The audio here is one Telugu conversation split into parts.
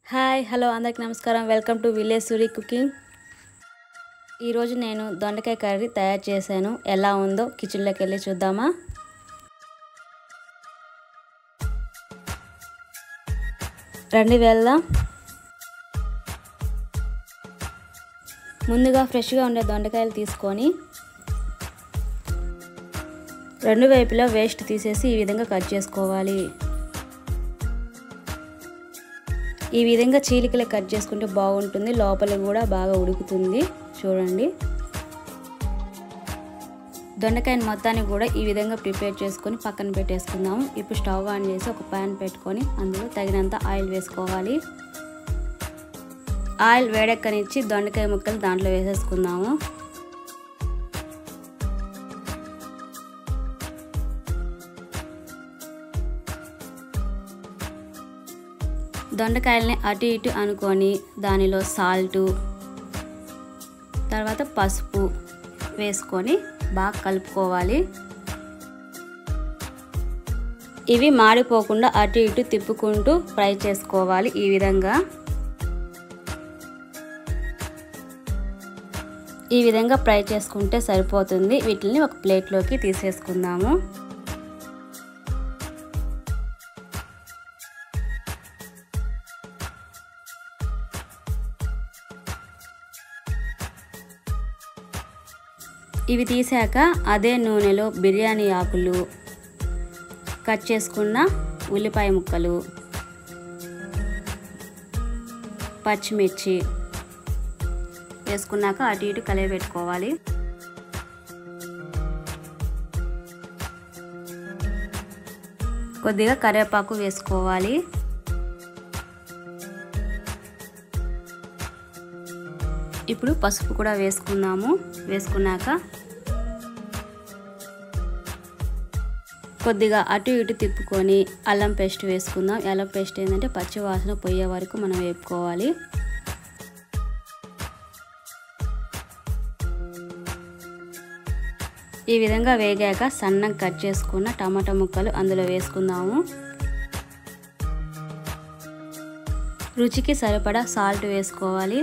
హాయ్ హలో అందరికీ నమస్కారం. Welcome to village Suri cooking. ఈరోజు నేను దొండకాయ కర్రీ తయారు చేశాను. ఎలా ఉందో కిచెన్లోకి వెళ్ళి చూద్దామా. రండి వెళ్దాం. ముందుగా ఫ్రెష్గా ఉండే దొండకాయలు తీసుకొని రెండు వైపులా వేస్ట్ తీసేసి ఈ విధంగా కట్ చేసుకోవాలి. ఈ విధంగా చీలికలే కట్ చేసుకుంటే బాగుంటుంది, లోపల కూడా బాగా ఉడుకుతుంది. చూడండి, దొండకాయని మొత్తాన్ని కూడా ఈ విధంగా ప్రిపేర్ చేసుకొని పక్కన పెట్టేసుకుందాము. ఇప్పుడు స్టవ్ ఆన్ చేసి ఒక ప్యాన్ పెట్టుకొని అందులో తగినంత ఆయిల్ వేసుకోవాలి. ఆయిల్ వేడెక్కనిచ్చి దొండకాయ ముక్కలు దాంట్లో వేసేసుకుందాము. దొండకాయలని అటు ఇటు అనుకొని దానిలో సాల్టు తర్వాత పసుపు వేసుకొని బాగా కలుపుకోవాలి. ఇవి మాడిపోకుండా అటు ఇటు తిప్పుకుంటూ ఫ్రై చేసుకోవాలి. ఈ విధంగా ఫ్రై చేసుకుంటే సరిపోతుంది. వీటిని ఒక ప్లేట్లోకి తీసేసుకుందాము. ఇవి తీసాక అదే నూనెలో బిర్యానీ ఆకులు, కట్ చేసుకున్న ఉల్లిపాయ ముక్కలు, పచ్చిమిర్చి వేసుకున్నాక అటు ఇటు కలిపెట్టుకోవాలి. కొద్దిగా కరివేపాకు వేసుకోవాలి. ఇప్పుడు పసుపు కూడా వేసుకుందాము. వేసుకున్నాక కొద్దిగా అటు ఇటు తిప్పుకొని అల్లం పేస్ట్ వేసుకుందాం. అల్లం పేస్ట్ ఏంటంటే పచ్చి వాసన పోయే వరకు మనం వేపుకోవాలి. ఈ విధంగా వేగాక సన్నగా కట్ చేసుకున్న టమాటా ముక్కలు అందులో వేసుకుందాము. రుచికి సరిపడా సాల్ట్ వేసుకోవాలి.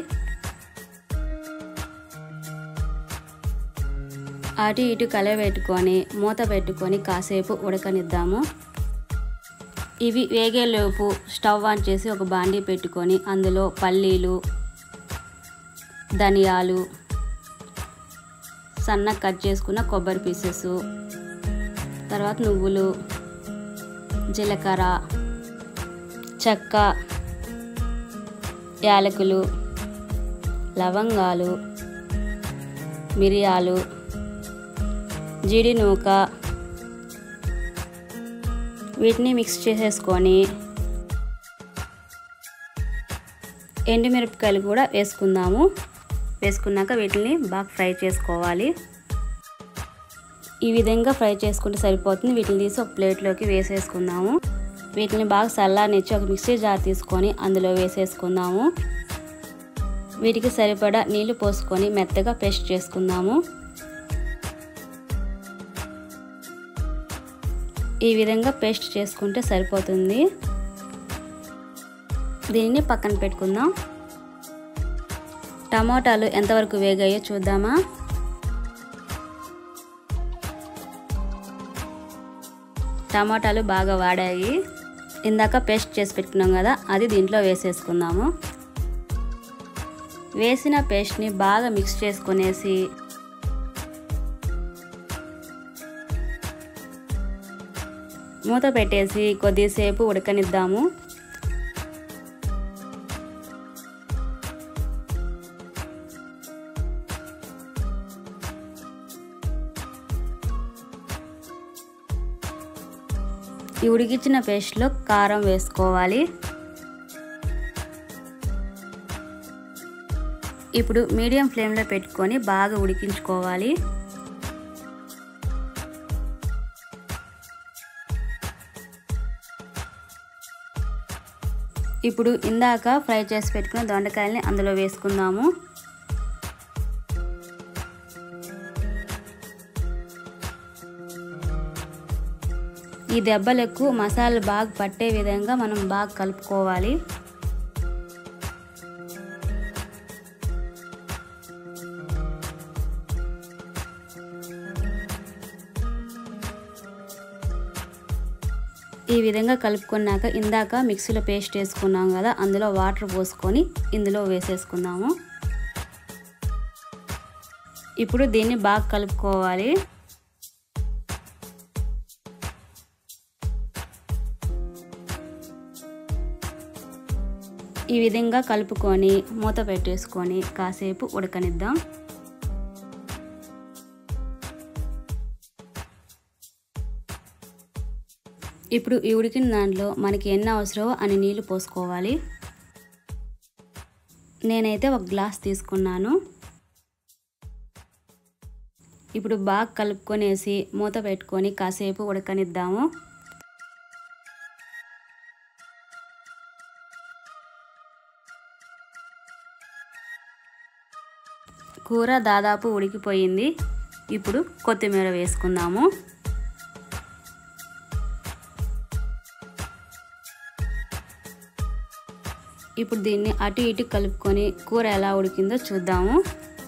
అటు ఇటు కలబెట్టుకొని మూత పెట్టుకొని కాసేపు ఉడకనిద్దాము. ఇవి వేగేలోపు స్టవ్ ఆన్ చేసి ఒక బాండీ పెట్టుకొని అందులో పల్లీలు, ధనియాలు, సన్నగా కట్ చేసుకున్న కొబ్బరి పీసెస్, తర్వాత నువ్వులు, జీలకర్ర, చెక్క, యాలకులు, లవంగాలు, మిరియాలు, జీడి నూక వీటిని మిక్స్ చేసేసుకొని ఎండుమిరపకాయలు కూడా వేసుకుందాము. వేసుకున్నాక వీటిని బాగా ఫ్రై చేసుకోవాలి. ఈ విధంగా ఫ్రై చేసుకుంటే సరిపోతుంది. వీటిని తీసి ఒక ప్లేట్లోకి వేసేసుకుందాము. వీటిని బాగా చల్లారనిచ్చి ఒక మిక్సీ జార్ తీసుకొని అందులో వేసేసుకుందాము. వీటికి సరిపడా నీళ్లు పోసుకొని మెత్తగా పేస్ట్ చేసుకుందాము. ఈ విధంగా పేస్ట్ చేసుకుంటే సరిపోతుంది. దీనిని పక్కన పెట్టుకుందాం. టమాటాలు ఎంతవరకు వేగాయో చూద్దామా. టమాటాలు బాగా వాడాయి. ఇందాక పేస్ట్ చేసి పెట్టుకున్నాం కదా, అది దీంట్లో వేసేసుకుందాము. వేసిన పేస్ట్ని బాగా మిక్స్ చేసుకునేసి మూత పెట్టేసి కొద్దిసేపు ఉడకనిద్దాము. ఈ ఉడికించిన పేస్ట్లో కారం వేసుకోవాలి. ఇప్పుడు మీడియం ఫ్లేమ్లో పెట్టుకొని బాగా ఉడికించుకోవాలి. ఇప్పుడు ఇందాక ఫ్రై చేసి పెట్టుకున్న దొండకాయల్ని అందులో వేసుకుందాము. ఈ దెబ్బలకు మసాలా బాగా పట్టే విధంగా మనం బాగా కలుపుకోవాలి. ఈ విధంగా కలుపుకున్నాక ఇందాక మిక్సీలో పేస్ట్ వేసుకున్నాం కదా, అందులో వాటర్ పోసుకొని ఇందులో వేసేసుకుందాము. ఇప్పుడు దీన్ని బాగా కలుపుకోవాలి. ఈ విధంగా కలుపుకొని మూత పెట్టేసుకొని కాసేపు ఉడకనిద్దాం. ఇప్పుడు ఈ ఉడికిన దాంట్లో మనకి ఎన్ని అవసరమో అన్ని నీళ్లు పోసుకోవాలి. నేనైతే ఒక గ్లాస్ తీసుకున్నాను. ఇప్పుడు బాగా కలుపుకొనేసి మూత పెట్టుకొని కాసేపు ఉడకనిద్దాము. కూర దాదాపు ఉడికిపోయింది. ఇప్పుడు కొత్తిమీర వేసుకుందాము. ఇప్పుడు దీన్ని అటు ఇటు కలుపుకొని కూర ఎలా ఉడికిందో చూద్దాము.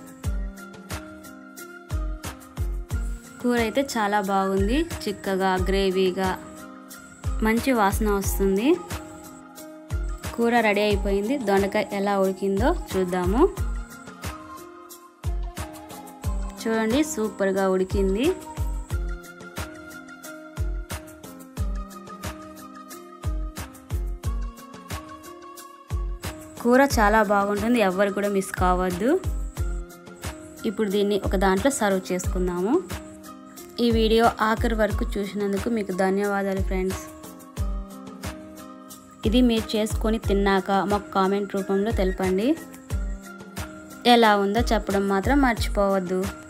కూర అయితే చాలా బాగుంది, చిక్కగా గ్రేవీగా మంచి వాసన వస్తుంది. కూర రెడీ అయిపోయింది. దొండకాయ ఎలా ఉడికిందో చూద్దాము. చూడండి, సూపర్గా ఉడికింది. కూర చాలా బాగుంటుంది, ఎవ్వరు కూడా మిస్ కావద్దు. ఇప్పుడు దీన్ని ఒక దాంట్లో సర్వ్ చేసుకుందాము. ఈ వీడియో ఆఖరి వరకు చూసినందుకు మీకు ధన్యవాదాలు ఫ్రెండ్స్. ఇది మీరు చేసుకొని తిన్నాక మాకు కామెంట్ రూపంలో తెలపండి. ఎలా ఉందో చెప్పడం మాత్రం మర్చిపోవద్దు.